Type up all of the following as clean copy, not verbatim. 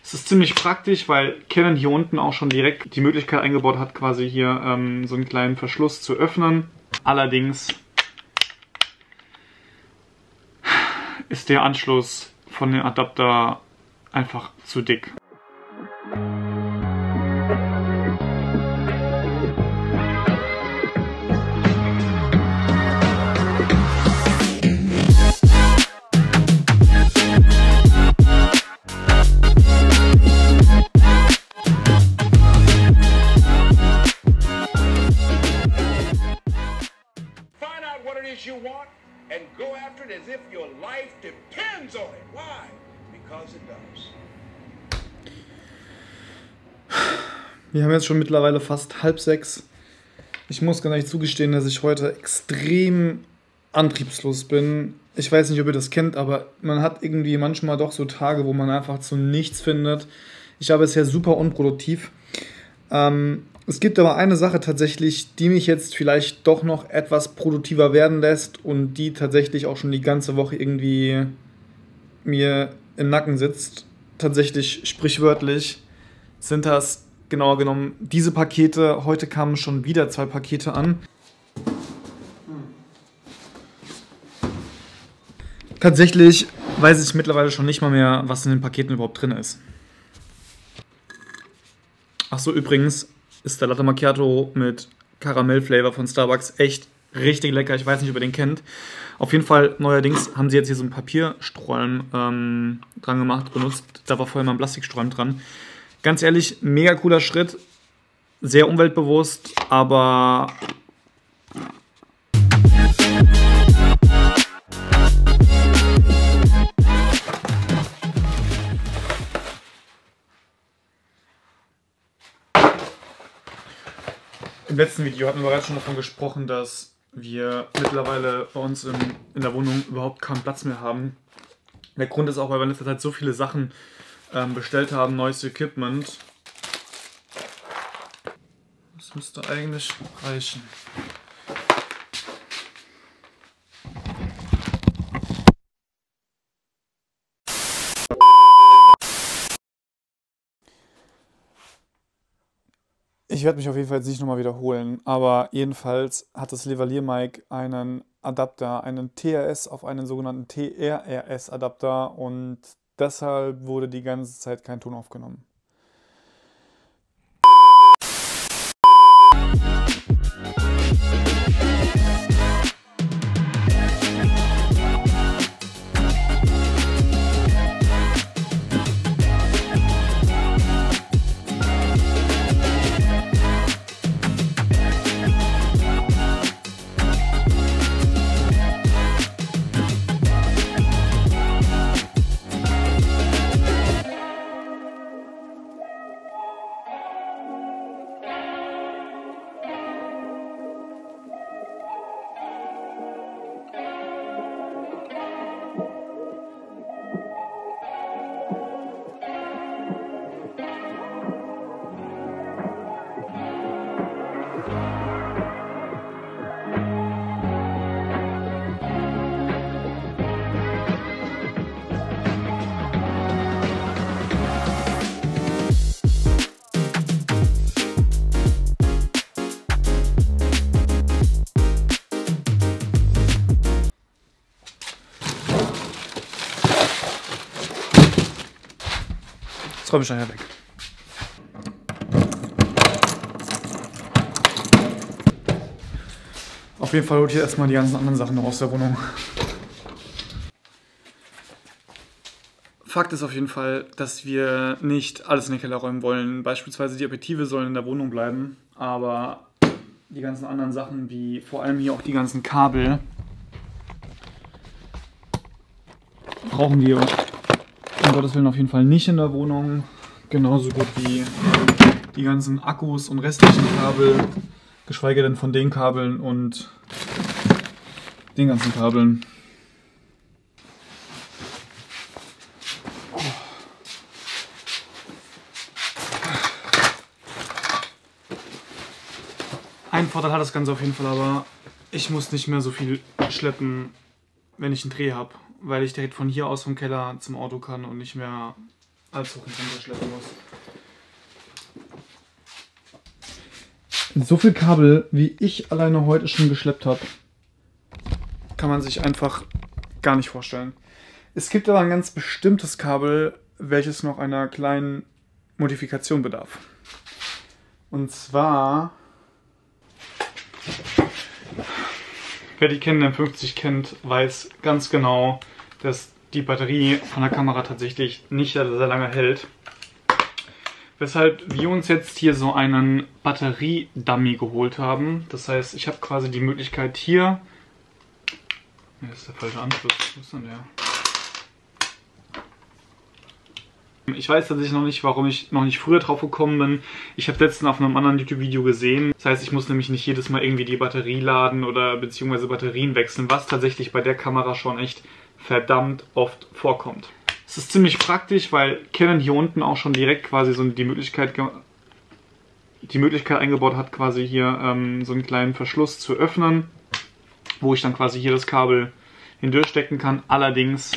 Es ist ziemlich praktisch, weil Canon hier unten auch schon direkt die Möglichkeit eingebaut hat, quasi hier so einen kleinen Verschluss zu öffnen. Allerdings ist der Anschluss von dem Adapter einfach zu dick. You want and go after it as if your life depends on it. Why? Because it does. Wir haben jetzt schon mittlerweile fast 5:30. Ich muss gar nicht zugestehen, dass ich heute extrem antriebslos bin. Ich weiß nicht, ob ihr das kennt, aber man hat irgendwie manchmal doch so Tage, wo man einfach zu nichts findet. Ich habe es ja super unproduktiv. Es gibt aber eine Sache tatsächlich, die mich jetzt vielleicht doch noch etwas produktiver werden lässt und die tatsächlich auch schon die ganze Woche irgendwie mir im Nacken sitzt. Tatsächlich, sprichwörtlich, sind das genauer genommen diese Pakete. Heute kamen schon wieder 2 Pakete an. Tatsächlich weiß ich mittlerweile schon nicht mal mehr, was in den Paketen überhaupt drin ist. Achso, übrigens ist der Latte Macchiato mit Karamellflavor von Starbucks echt richtig lecker. Ich weiß nicht, ob ihr den kennt. Auf jeden Fall, neuerdings haben sie jetzt hier so einen Papierstreifen dran gemacht, benutzt. Da war vorher mal ein Plastikstreifen dran. Ganz ehrlich, mega cooler Schritt. Sehr umweltbewusst, aber im letzten Video hatten wir bereits schon davon gesprochen, dass wir mittlerweile bei uns in der Wohnung überhaupt keinen Platz mehr haben. Der Grund ist auch, weil wir in letzter Zeit so viele Sachen bestellt haben, neues Equipment. Das müsste eigentlich reichen. Ich werde mich auf jeden Fall jetzt nicht nochmal wiederholen, aber jedenfalls hat das Lavalier Mic einen Adapter, einen TRS auf einen sogenannten TRRS Adapter und deshalb wurde die ganze Zeit kein Ton aufgenommen. Jetzt räume ich nachher weg. Auf jeden Fall holt hier erstmal die ganzen anderen Sachen noch aus der Wohnung. Fakt ist auf jeden Fall, dass wir nicht alles in den Keller räumen wollen. Beispielsweise die Objektive sollen in der Wohnung bleiben, aber die ganzen anderen Sachen, wie vor allem hier auch die ganzen Kabel, brauchen wir um Gottes Willen auf jeden Fall nicht in der Wohnung. Genauso gut wie die ganzen Akkus und restlichen Kabel, geschweige denn von den Kabeln und den ganzen Kabeln. Ein Vorteil hat das Ganze auf jeden Fall, aber ich muss nicht mehr so viel schleppen, wenn ich einen Dreh habe, weil ich direkt von hier aus vom Keller zum Auto kann und nicht mehr als hoch und runter schleppen muss. So viel Kabel, wie ich alleine heute schon geschleppt habe, kann man sich einfach gar nicht vorstellen. Es gibt aber ein ganz bestimmtes Kabel, welches noch einer kleinen Modifikation bedarf. Und zwar, wer die Canon M50 kennt, weiß ganz genau, dass die Batterie von der Kamera tatsächlich nicht sehr lange hält. Weshalb wir uns jetzt hier so einen Batteriedummy geholt haben. Das heißt, ich habe quasi die Möglichkeit hier... Das ist der falsche Anschluss. Wo ist denn der? Ich weiß tatsächlich noch nicht, warum ich noch nicht früher drauf gekommen bin. Ich habe letztens auf einem anderen YouTube-Video gesehen. Das heißt, ich muss nämlich nicht jedes Mal irgendwie die Batterie laden oder beziehungsweise Batterien wechseln, was tatsächlich bei der Kamera schon echt verdammt oft vorkommt. Es ist ziemlich praktisch, weil Canon hier unten auch schon direkt quasi so die Möglichkeit eingebaut hat, quasi hier so einen kleinen Verschluss zu öffnen, wo ich dann quasi hier das Kabel hindurchstecken kann. Allerdings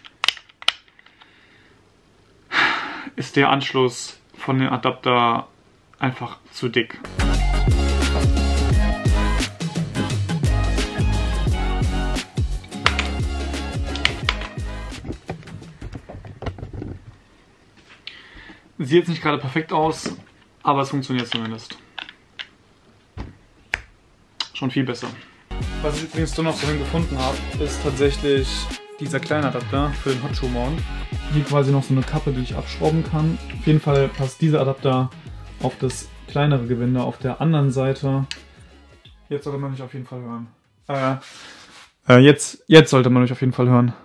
ist der Anschluss von dem Adapter einfach zu dick. Sieht jetzt nicht gerade perfekt aus, aber es funktioniert zumindest. Schon viel besser. Was ich übrigens noch so gefunden habe, ist tatsächlich dieser kleine Adapter für den Hotshoe-Mount. Hier quasi noch so eine Kappe, die ich abschrauben kann. Auf jeden Fall passt dieser Adapter auf das kleinere Gewinde auf der anderen Seite. Jetzt sollte man mich auf jeden Fall hören. Jetzt sollte man mich auf jeden Fall hören.